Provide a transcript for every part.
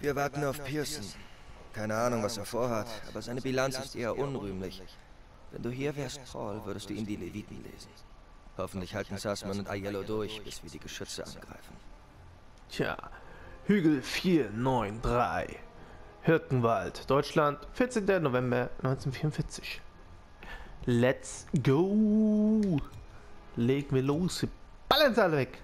Wir warten auf Pearson. Keine Ahnung, was er vorhat, aber seine Bilanz ist eher unrühmlich. Wenn du hier wärst, Paul, würdest du ihm die Leviten lesen. Hoffentlich halten Sussman und Aiello durch, bis wir die Geschütze angreifen. Tja, Hügel 493. Hirkenwald, Deutschland, 14. November 1944. Let's go! Legen wir los, wir ballern alle weg!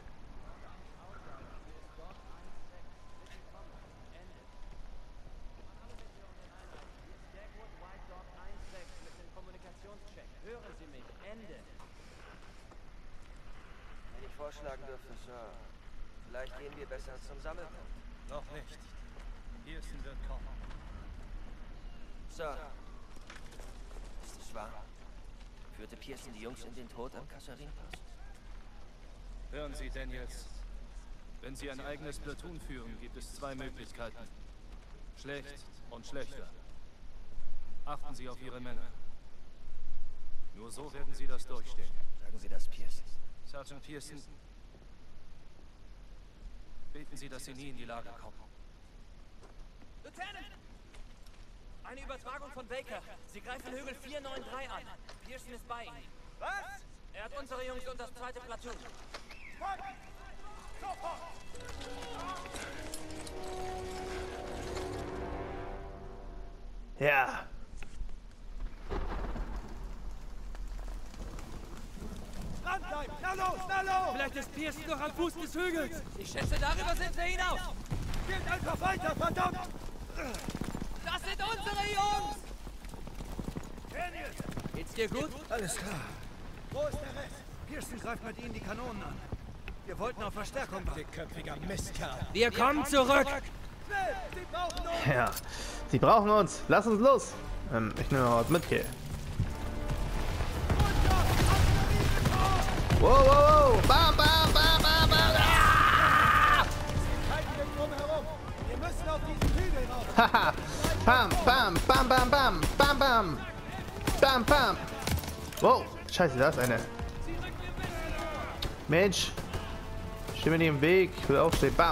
Wenn ich vorschlagen dürfte, Sir, vielleicht gehen wir besser zum Sammelpunkt. Noch nicht. Pearson wird kommen. Sir, ist es wahr? Führte Pearson die Jungs in den Tod am Kassarin-Pass? Hören Sie, Daniels. Wenn Sie ein eigenes Platoon führen, gibt es zwei Möglichkeiten. Schlecht und schlechter. Achten Sie auf Ihre Männer. Nur so werden Sie das durchstehen. Sagen Sie das, Pearson. Sergeant Pearson, beten Sie, dass Sie nie in die Lage kommen. Lieutenant! Eine Übertragung von Baker. Sie greifen Hügel 493 an. Pearson ist bei Ihnen. Was? Er hat unsere Jungs und das zweite Platoon. Sofort! Ja. Dranbleiben! Na los, na los! Vielleicht ist Pearson noch am Fuß des Hügels. Ich schätze, darüber sind wir hinaus. Geht einfach weiter, verdammt! Das sind unsere Jungs. Daniels! Geht's dir gut? Alles klar. Wo ist der Rest? Pearson greift mit ihnen die Kanonen an. Wir wollten auf Verstärkung warten. Dickköpfiger Mistkerl. Wir kommen zurück. Schnell! Sie brauchen uns! Ja, sie brauchen uns. Lass uns los. Ich nehme mal was mit hier. Wow, wow, wow. Bam, bam, bam, bam, bam. Ah! Halten wir drum herum. Wir müssen auf diesen Hügel rauf. Haha. Bam, bam, bam, bam, bam. Bam, bam. Bam, bam. Wow. Scheiße, da ist eine. Mensch. Steh mir nicht im Weg. Ich will aufstehen. Bam.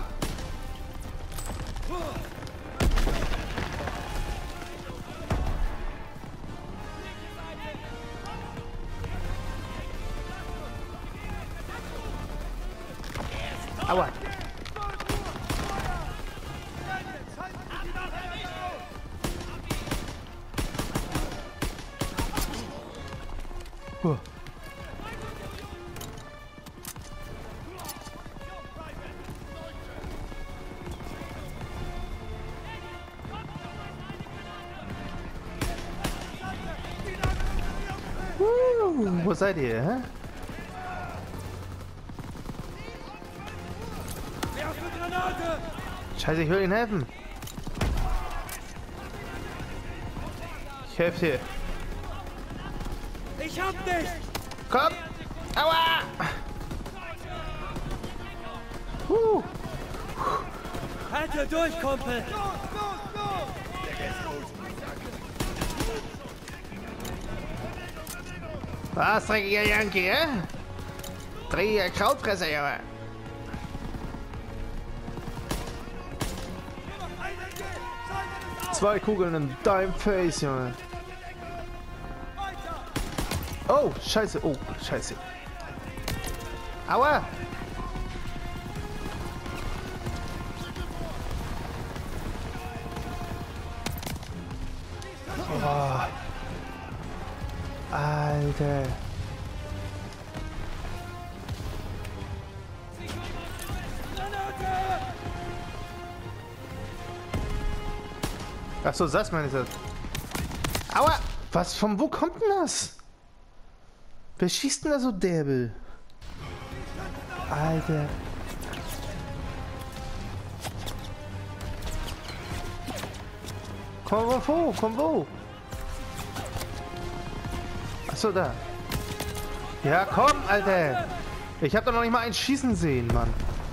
Aua. Huh. Wo seid ihr, hä? Granate! Scheiße, ich will ihnen helfen. Ich helfe dir. Ich hab dich! Komm! Aua! Halte durch, Kumpel. Los, los, los! Was, dreckiger Yankee, hä? Dreckiger Krautfresser, Junge. Zwei Kugeln in deinem Face, Junge. Oh, scheiße. Oh, scheiße. Aua! Oh. Alter. Achso, das meine ich das. Aua! Was, von wo kommt denn das? Wer schießt denn da so derbe? Alter. Komm wo? Komm wo? Achso, da. Ja, komm, Alter. Ich hab doch noch nicht mal einen schießen sehen, Mann.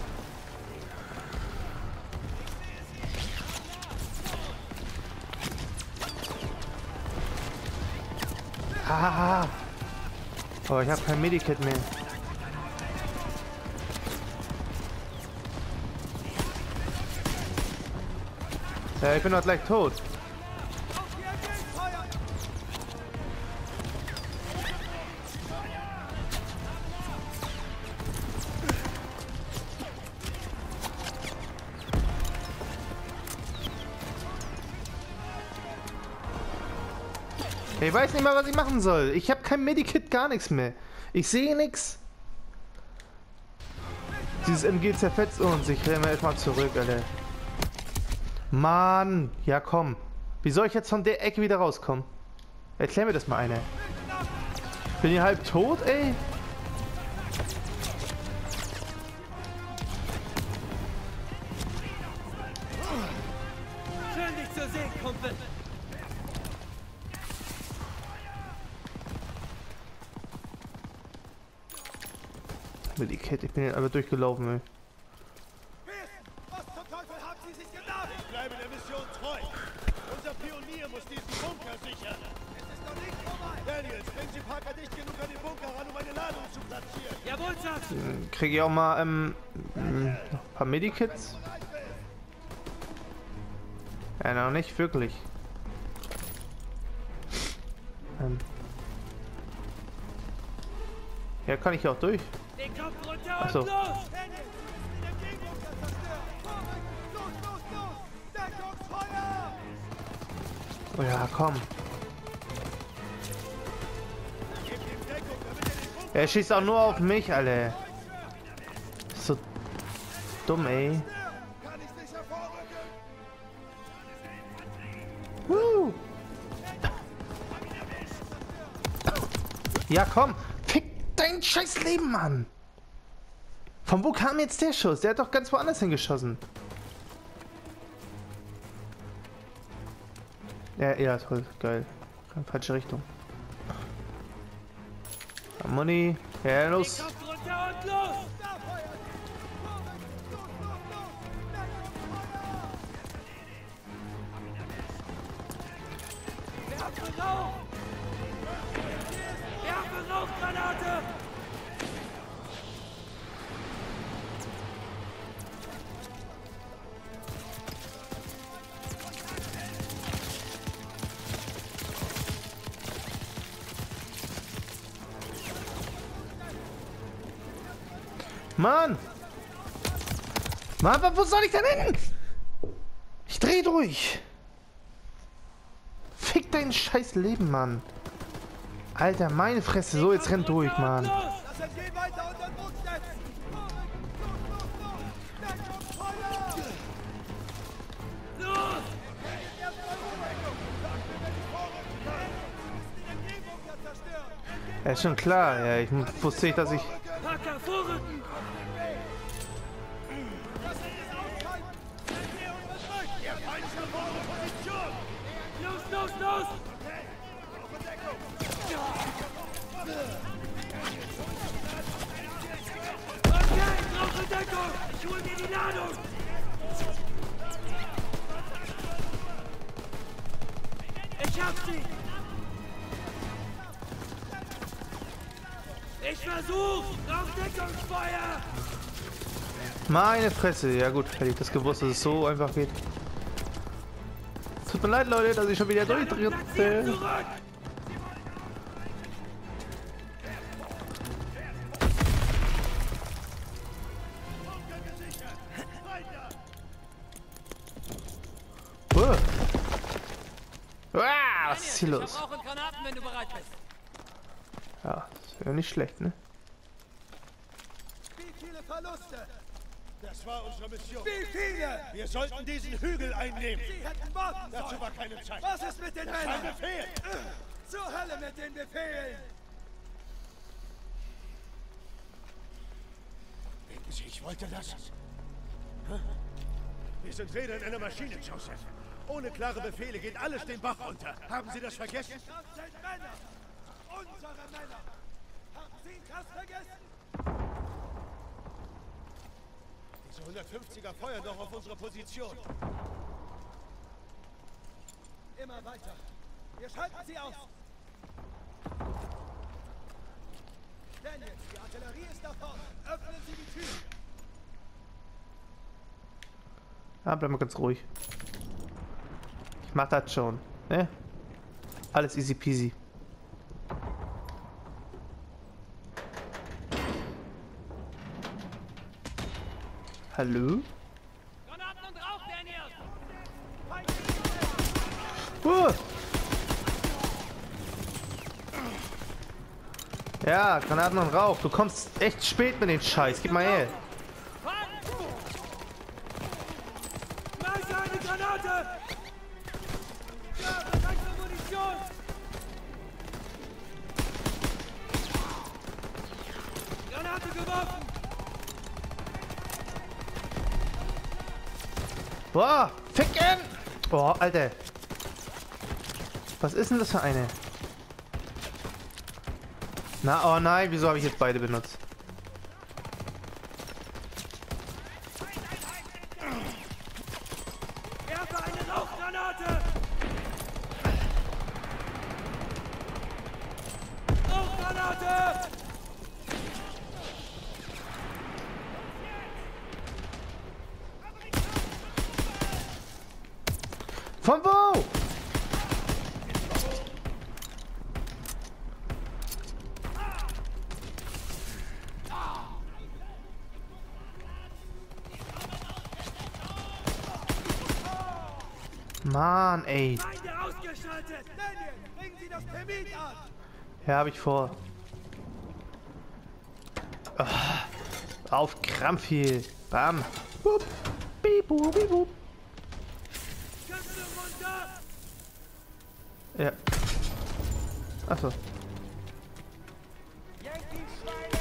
Hahaha. Oh, ich habe kein Medikit mehr. Ich bin doch gleich tot. Ich weiß nicht mal, was ich machen soll. Ich habe kein Medikit, gar nichts mehr. Ich sehe nichts. Dieses MG zerfetzt uns. Ich renne erstmal zurück, Alter. Mann. Ja, komm. Wie soll ich jetzt von der Ecke wieder rauskommen? Erklär mir das mal einer. Bin ich halb tot, ey? Schön, dich zu sehen, Kumpel. Medikit, ich bin hier einfach durchgelaufen, ey. Was zum Teufel haben Sie sich gedacht? Ich bleibe der Mission treu. Unser Pionier muss diesen Bunker sichern. Es ist noch nicht vorbei. Daniels, bringen Sie Parker dicht genug an den Bunker ran, um eine Ladung zu platzieren. Jawohl, Sir. Kriege ich auch mal ein paar Medikits? Ja, noch nicht wirklich. Ja, kann ich auch durch. Den Kopf runter Ach so. und los! Daniels, den Gegenbunker zerstören. Vorrücken, los, los, los! Deckungsfeuer! Oh ja, komm. Gebt ihm Deckung, damit er den Bunker Er schießt auch nur auf mich, Alter. So dumm, ey. kann ich nicht hervorrücken. Woo. Ja, komm. Fick dein scheiß Leben, Mann. Von wo kam jetzt der Schuss? Der hat doch ganz woanders hingeschossen. Ja, toll. Geil. Falsche Richtung. Money. Ja, los. Den Kopf runter und los! Da feuert! Vorrücken, los, los, los! Deckungsfeuer! Werfe Rauch! Werfe Rauchgranate! Mann! Mann, wo soll ich denn hin? Ich dreh durch. Fick dein scheiß Leben, Mann. Alter, meine Fresse. So, jetzt rennt durch, Mann. Lass MG weiter unter Druck setzen! Vorrücken, los, los, los! Deckungsfeuer! Los! Erstmal Vorrücken! Sag mir, wenn ich vorrücken kann! Wir müssen den MG-Bunker zerstören! Ja, ist schon klar. Ja, ich wusste nicht, dass ich... Parker, vorrücken! Das ist aushalten! MG unterdrückt! Ihr Feind ist auf eure Position! Los, los, los! Okay, brauche Deckung! Okay, ich brauche Deckung! Ich hol dir die Ladung! Ich hab sie! Ich versuch! Rauchdeckungsfeuer! Meine Fresse. Ja gut, hätte ich das gewusst, dass es so einfach geht. Tut mir leid, Leute, dass ich schon wieder durchdrehe. Zurück! Was ist hier los? Rauch und Granaten, wenn du bereit bist. Ja, ist ja nicht schlecht, ne? Wie viele Verluste? Das war unsere Mission. Wie viele? Wir sollten diesen Hügel einnehmen. Sie hätten warten Dazu sollen! war keine Zeit. Was ist mit den Das war ein Männern? Befehl. Zur Hölle mit den Befehlen! Denken Sie, ich wollte das? Hä? Wir sind Räder in einer Maschine, Joseph. Ohne klare Befehle geht alles den Bach runter. Haben Sie das vergessen? Das sind Männer! Unsere Männer! Haben Sie das vergessen? Diese 150er feuern doch auf unsere Position. Immer weiter! Wir schalten sie aus! Daniels, die Artillerie ist da vorne! Öffnen Sie die Tür! Ah, bleib mal ganz ruhig. mach das schon. Ne? Alles easy peasy. Hallo? Granaten und Rauch, Daniel! Ja, Granaten und Rauch. Du kommst echt spät mit den Scheiß. Gib mal her. Nice, eine Granate! Ja, bereit für Munition! Granate geworfen! Boah, ficken! Boah, Alter. Was ist denn das für eine? Na, oh nein, wieso habe ich jetzt beide benutzt? Werfe eine Rauchgranate! Rauchgranate! Von wo? Mann, ey. Feinde ausgeschaltet! Daniel, bringen Sie das Termin an! Ja, habe ich vor. Auf Krampf hier. Bam. Bup. Bibu, bibu. Köpfe runter! Ja. Achso. Yankee-Schweine!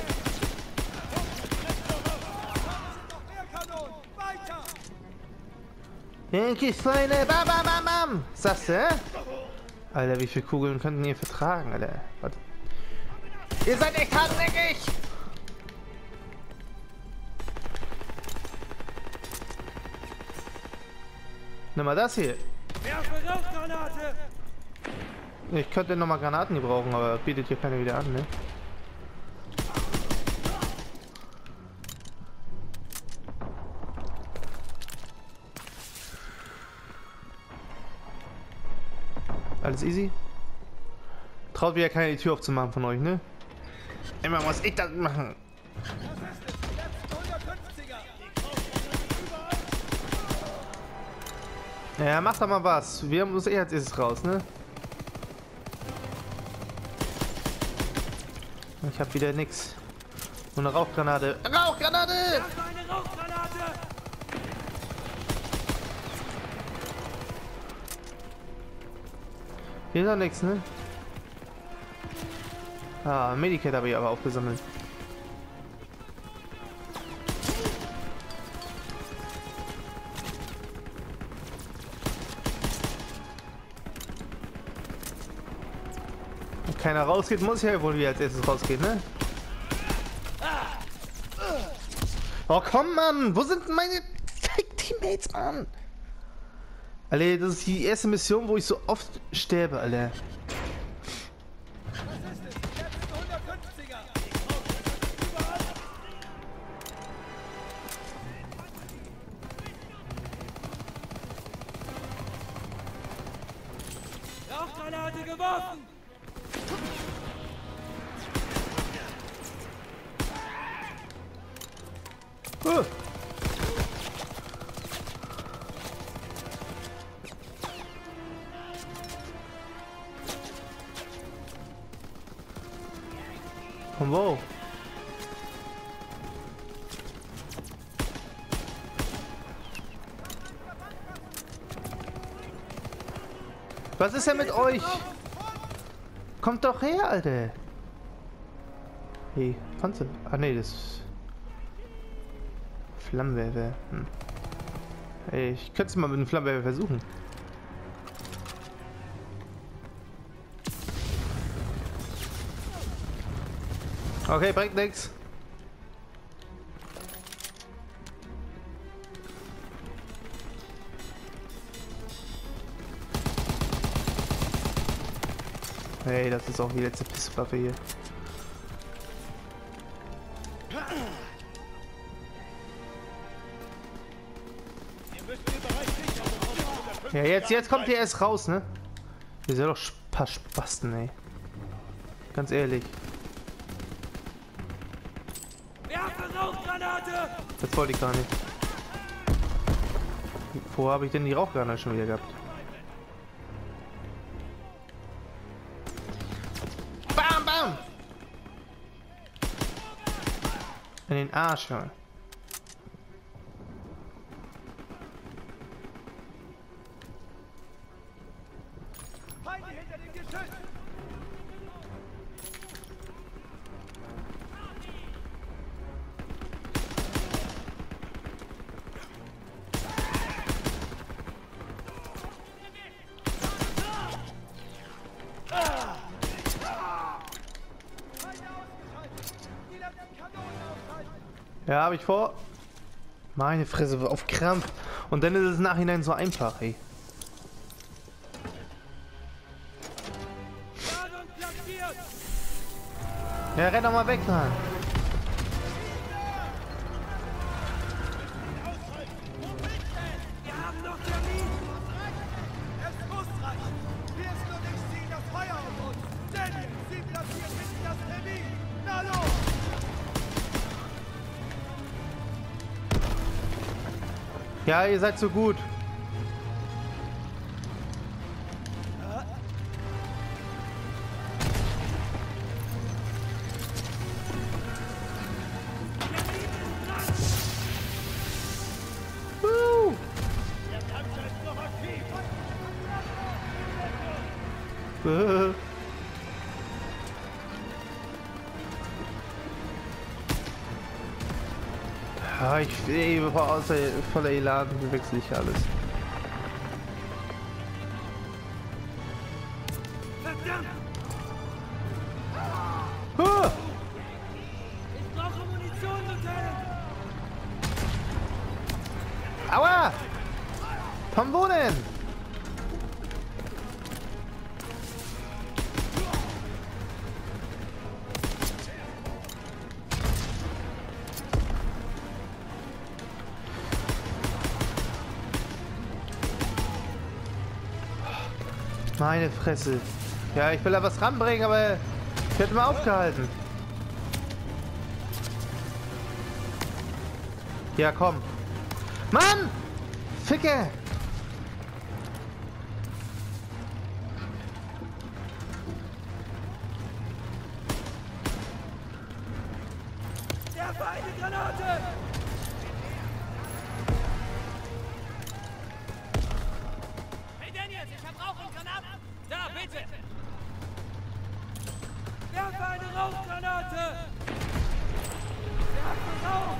Noch mehr Kanonen! Weiter! Yankees Feine. Bam, bam, bam, bam. Sagst du, hä? Alter, wie viele Kugeln könnten ihr vertragen, Alter? Warte. Ihr seid echt hartnäckig! Nimm mal das hier. Werfe Rauchgranate! Ich könnte nochmal Granaten gebrauchen, aber bietet hier keiner wieder an, ne? Alles easy? Traut wieder keiner die Tür aufzumachen von euch, ne? Immer muss ich das machen. Das ist es! Die letzten 150er! Ja, mach doch mal was. Wir müssen eh als erstes raus, ne? Ich hab wieder nix. Nur eine Rauchgranate. Rauchgranate! Werfe eine Rauchgranate! Hier ist doch nix, ne? Ah, Medikit habe ich aber aufgesammelt. Wenn keiner rausgeht, muss ich ja wohl wieder als erstes rausgehen, ne? Oh komm, Mann! Wo sind denn meine Teammates, Mann? Alter, das ist die erste Mission, wo ich so oft sterbe, Alter. Das ist es! Die letzten 150er! Rauchgranate geworfen! Von wo? Was ist denn mit euch? Kommt doch her, Alter. Hey, Panzer. Ah ne, das ist Flammenwerfer. Ey, ich könnte es mal mit dem Flammenwerfer versuchen. Okay, bringt nix. Hey, das ist auch die letzte Pisswaffe hier. Ihr müsst den Bereich sichern, bevor wir Ja, jetzt kommt ihr erst raus, ne? Ihr seid doch paar Spasten, ey. Ganz ehrlich. Werfe Rauchgranate! Das wollte ich gar nicht. Wo habe ich denn die Rauchgranate schon wieder gehabt? Bam, bam! In den Arsch, ja. Feinde hinter dem Geschütz! Ja, habe ich vor. Meine Fresse, auf Krampf. Und dann ist es im Nachhinein so einfach, ey. Ja, renn doch mal weg, Mann. Wir haben noch Termin! Es muss reichen! Wir sind nur nicht ziehen das Feuer auf uns! Daniel, Sie platziert hinten das Termin! Na los! Ja, ihr seid so gut. Woo! Der Panzer ist noch aktiv! Ja, voller Elan wechsle ich alles. Verdammt! Ah! Ich brauche Munition, Lieutenant! Aua! Von wo denn? Meine Fresse. Ja, ich will da was ranbringen, aber ich hätte mal aufgehalten. Ja, komm. Mann! Ficke! Werfe eine Granate! Hey Daniels, ich hab Rauch und Granaten! Da, bitte! Werfe eine Rauchgranate! Werfe Rauch!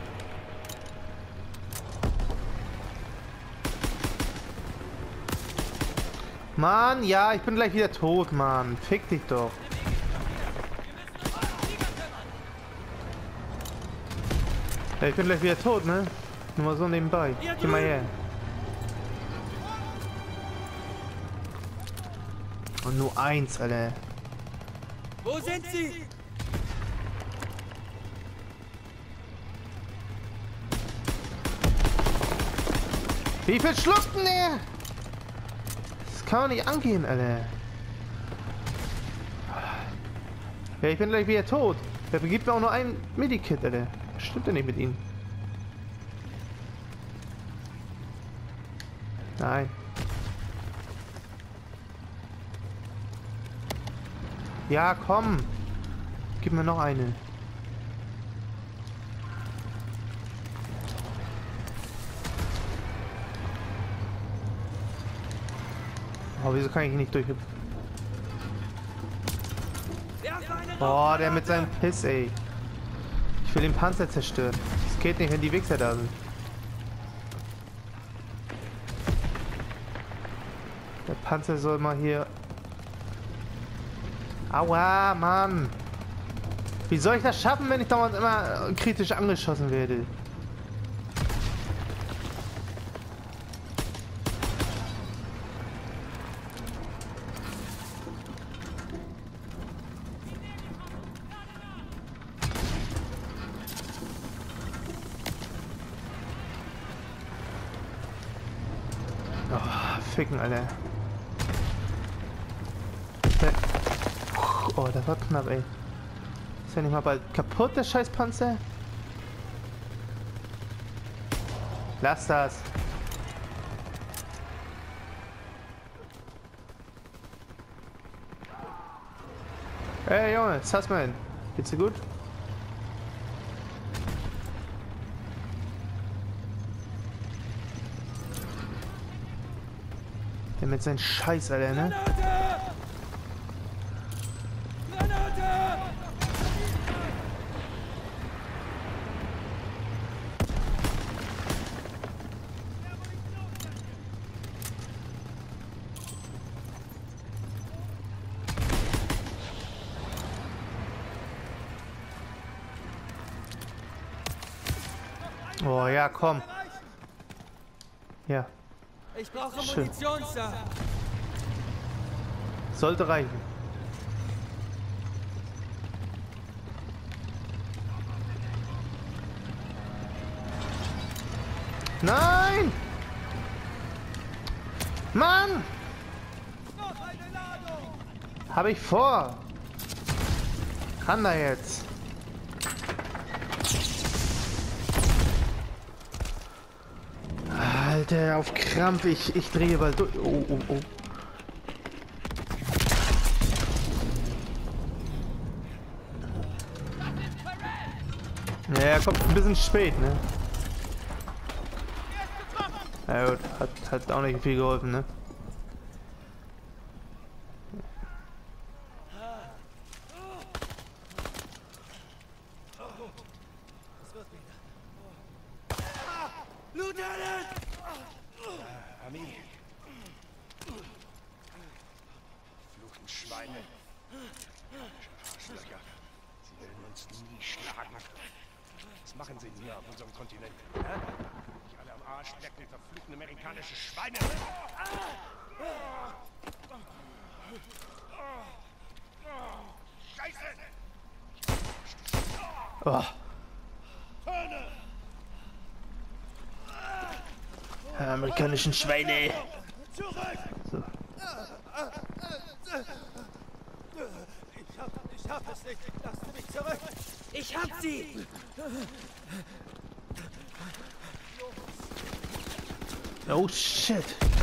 Mann, ja, ich bin gleich wieder tot, Mann. Fick dich doch. Ja, ich bin gleich wieder tot, ne? Nur mal so nebenbei. Geh mal her. Und nur eins, Alter. Wo sind sie? Wie viel schluckt denn der? Das kann man nicht angehen, Alter. Ja, ich bin gleich wieder tot. Der gibt mir auch nur ein Medikit, Alter. Was stimmt denn nicht mit ihm? Nein. Ja, komm. Gib mir noch eine. Oh, wieso kann ich nicht durchhüpfen? Werfe eine Boah, der mit seinem Piss, ey. Ich will den Panzer zerstören. Es geht nicht, wenn die Wichser da sind. Der Panzer soll mal hier... Aua, Mann! Wie soll ich das schaffen, wenn ich dauernd immer kritisch angeschossen werde? ficken, Alter. Oh, das war knapp, ey. Ist ja nicht mal bald kaputt, der Scheißpanzer? Lass das. Hey Junge, Sussman, geht's dir gut? Der mit seinem Scheiß, Alter, ne? Oh ja, komm. Ja. Ich brauche Schön. Munition, Sir. Sollte reichen. Nein! Mann! Hab ich vor. Kann da jetzt. Alter, auf Krampf, ich drehe bald durch. Oh, oh, oh. Ja, er kommt ein bisschen spät, ne? Ja gut, hat auch nicht viel geholfen, ne? Lieutenant! Ami. Fluchen Schweine. Arschlöcher. Sie werden uns nie schlagen. Was machen sie hier auf unserem Kontinent? Hä? Nicht alle am Arsch lecken, verfluchten amerikanische Schweine. Scheiße! Oh. Amerikanischen Schweine. Zurück! So. Ich hab es nicht. Lasst mich zurück. Ich hab sie! Oh shit.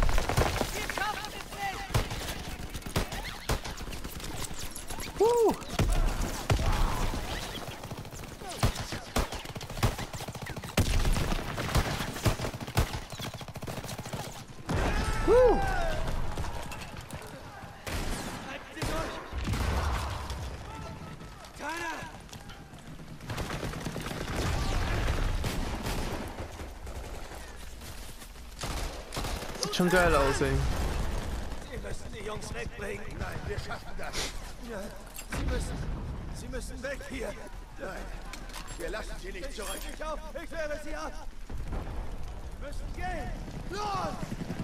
Sieht schon geil aus, ey. Sie müssen die Jungs wegbringen. Nein, wir schaffen das. Ja, Sie müssen weg hier. Nein, wir lassen sie nicht zurück. Ich auf, ich wehre sie ab. Sie müssen gehen. Los!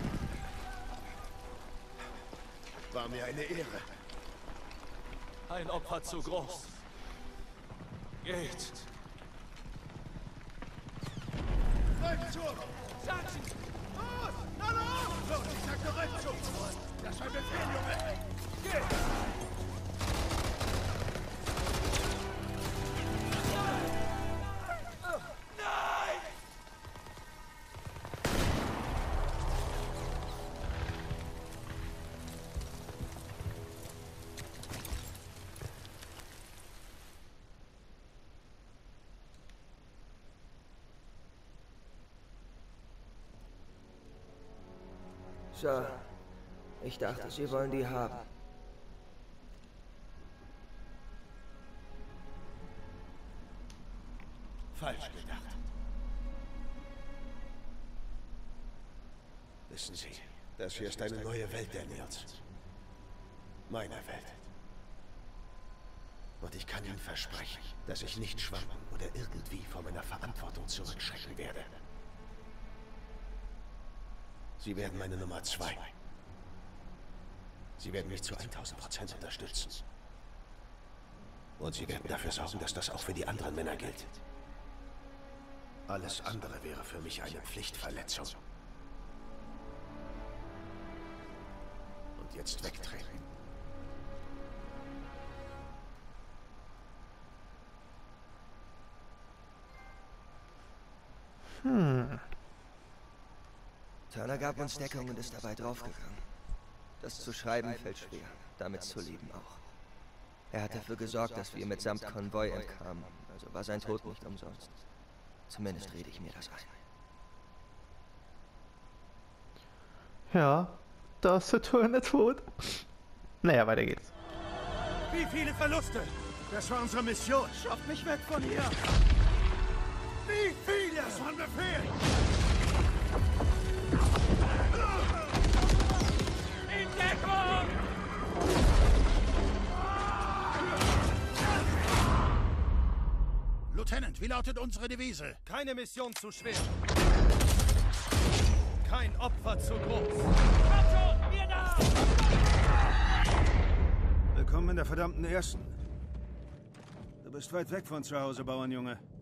War mir eine Ehre. Ein Opfer zu groß. Geht. Rückzug! Sergeant! Los! Na los! Los, ich sagte Rückzug! Das war ein Befehl, Junge! Geh! Nein! So. Ich dachte, Sie wollen die haben. Falsch gedacht. Wissen Sie, das hier ist eine neue Welt, Daniels. Meine Welt. Und ich kann Ihnen versprechen, dass ich nicht schwanken oder irgendwie vor meiner Verantwortung zurückschrecken werde. Sie werden meine Nummer 2. Sie werden mich zu 1000% unterstützen. Und Sie werden dafür sorgen, dass das auch für die anderen Männer gilt. Alles andere wäre für mich eine Pflichtverletzung. jetzt wegtreten. Turner gab uns Deckung und ist dabei draufgegangen. Das zu schreiben fällt schwer, damit zu leben auch. Er hat dafür gesorgt, dass wir mitsamt Konvoi entkamen, also war sein Tod nicht umsonst. Zumindest rede ich mir das ein. Ja, da ist der Turner tot. Naja, weiter geht's. Wie viele Verluste? Das war unsere Mission. Schafft mich weg von hier! Wie viele? Das war ein Befehl! In Deckung! Lieutenant, wie lautet unsere Devise? Keine Mission zu schwer. Kein Opfer zu groß. Kommt schon, wir da! Willkommen in der verdammten Ersten. Du bist weit weg von zu Hause, Bauernjunge.